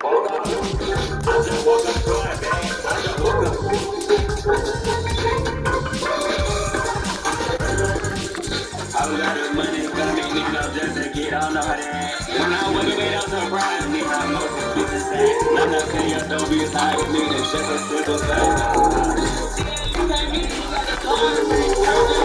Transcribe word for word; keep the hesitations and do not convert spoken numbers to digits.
Woke up. I just woke up to a bag. I just woke up. I got the money coming in up just to get on the that. When I wake up, it don't surprise me how much the bitches say. I'm not saying you don't be tired with me, then shut the simple face. You can't get me like a car,